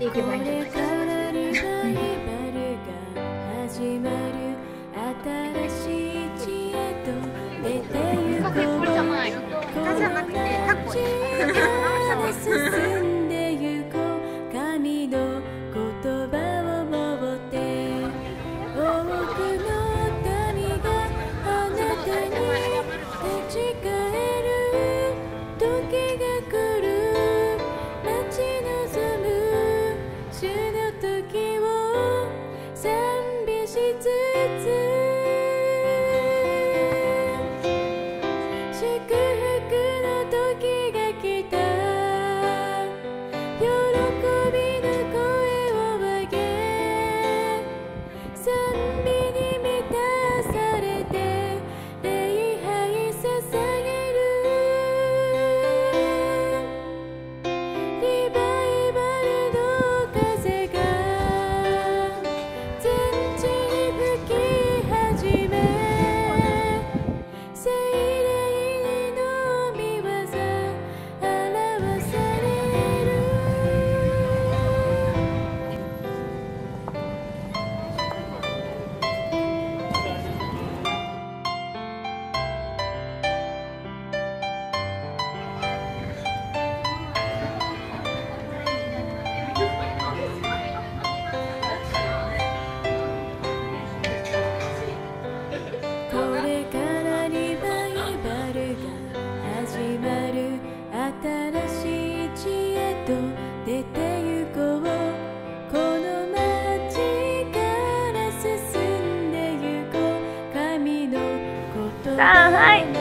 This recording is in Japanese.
ていけばいいんじゃないですか。これじゃない。イカじゃなくてタコ。 進んでゆこう神の言葉を持って多くの民があなたに立ち返る時が来る待ち望む主の時を賛美しつつ祝福の時が来た喜びの声を上げ賛美に満たされて礼拝捧げるリバイバルの風が全地に吹き始め聖霊の御業表されるこれからリバイバルが始まる新しい地へと出て行こうこの街から進んで行こう神の言葉をさあはい